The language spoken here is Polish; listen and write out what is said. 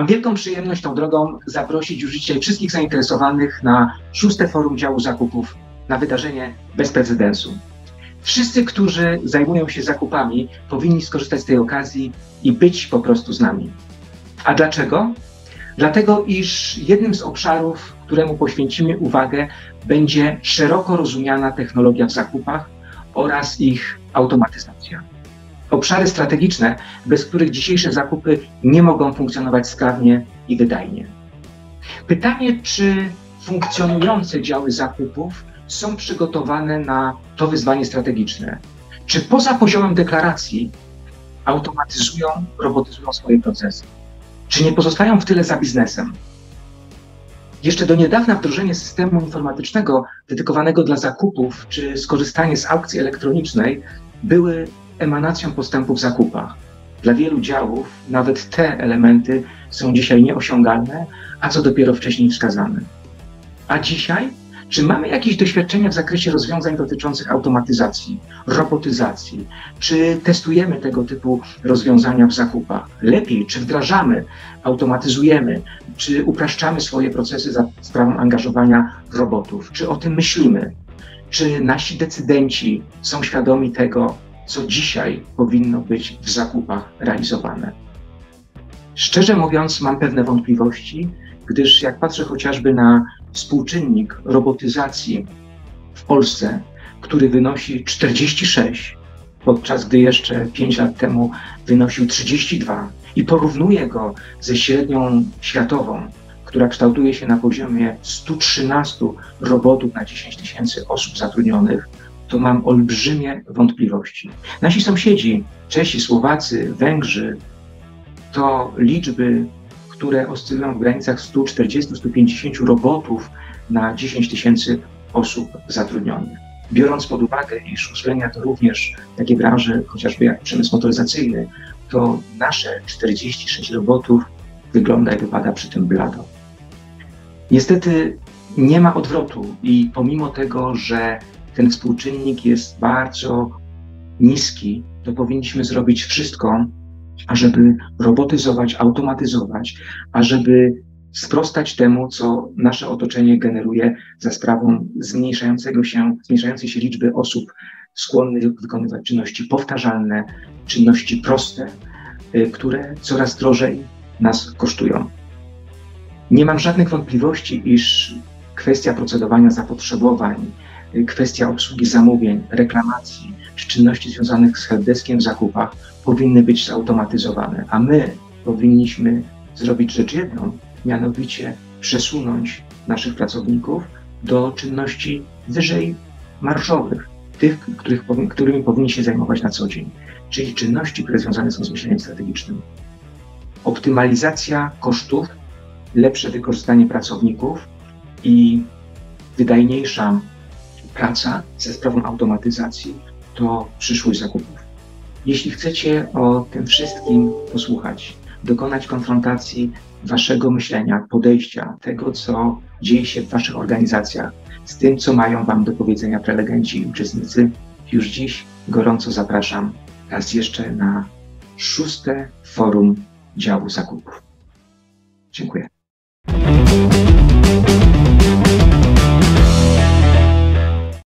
Mam wielką przyjemność tą drogą zaprosić już dzisiaj wszystkich zainteresowanych na 6. Forum Działu Zakupów, na wydarzenie bez precedensu. Wszyscy, którzy zajmują się zakupami, powinni skorzystać z tej okazji i być po prostu z nami. A dlaczego? Dlatego, iż jednym z obszarów, któremu poświęcimy uwagę, będzie szeroko rozumiana technologia w zakupach oraz ich automatyzacja. Obszary strategiczne, bez których dzisiejsze zakupy nie mogą funkcjonować sprawnie i wydajnie. Pytanie, czy funkcjonujące działy zakupów są przygotowane na to wyzwanie strategiczne? Czy poza poziomem deklaracji automatyzują, robotyzują swoje procesy? Czy nie pozostają w tyle za biznesem? Jeszcze do niedawna wdrożenie systemu informatycznego dedykowanego dla zakupów czy skorzystanie z aukcji elektronicznej były emanacją postępu w zakupach. Dla wielu działów nawet te elementy są dzisiaj nieosiągalne, a co dopiero wcześniej wskazane. A dzisiaj? Czy mamy jakieś doświadczenia w zakresie rozwiązań dotyczących automatyzacji, robotyzacji? Czy testujemy tego typu rozwiązania w zakupach? Lepiej, czy wdrażamy, automatyzujemy, czy upraszczamy swoje procesy za sprawą angażowania robotów? Czy o tym myślimy? Czy nasi decydenci są świadomi tego, co dzisiaj powinno być w zakupach realizowane? Szczerze mówiąc, mam pewne wątpliwości, gdyż jak patrzę chociażby na współczynnik robotyzacji w Polsce, który wynosi 46, podczas gdy jeszcze 5 lat temu wynosił 32 i porównuję go ze średnią światową, która kształtuje się na poziomie 113 robotów na 10 tysięcy osób zatrudnionych, to mam olbrzymie wątpliwości. Nasi sąsiedzi, Czesi, Słowacy, Węgrzy, to liczby, które oscylują w granicach 140-150 robotów na 10 tysięcy osób zatrudnionych. Biorąc pod uwagę, iż uszczelnia to również takie branże, chociażby jak przemysł motoryzacyjny, to nasze 46 robotów wygląda i wypada przy tym blado. Niestety nie ma odwrotu i pomimo tego, że ten współczynnik jest bardzo niski, to powinniśmy zrobić wszystko, ażeby robotyzować, automatyzować, ażeby sprostać temu, co nasze otoczenie generuje za sprawą zmniejszającej się liczby osób skłonnych wykonywać czynności powtarzalne, czynności proste, które coraz drożej nas kosztują. Nie mam żadnych wątpliwości, iż kwestia procedowania zapotrzebowań, kwestia obsługi zamówień, reklamacji czy czynności związanych z helpdeskiem w zakupach powinny być zautomatyzowane, a my powinniśmy zrobić rzecz jedną, mianowicie przesunąć naszych pracowników do czynności wyżej marżowych, tych, którymi powinni się zajmować na co dzień, czyli czynności, które związane są z myśleniem strategicznym. Optymalizacja kosztów, lepsze wykorzystanie pracowników i wydajniejsza praca ze sprawą automatyzacji to przyszłość zakupów. Jeśli chcecie o tym wszystkim posłuchać, dokonać konfrontacji waszego myślenia, podejścia, tego, co dzieje się w waszych organizacjach, z tym, co mają wam do powiedzenia prelegenci i uczestnicy, już dziś gorąco zapraszam raz jeszcze na 6. Forum Działu Zakupów. Dziękuję.